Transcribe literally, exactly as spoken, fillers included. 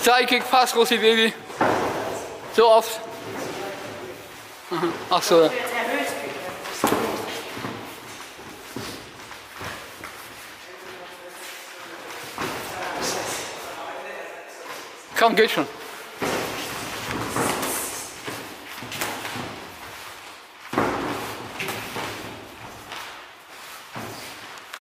Sidekick, fast Rossi Baby. So oft. Aha. Ach so. Komm, geht schon.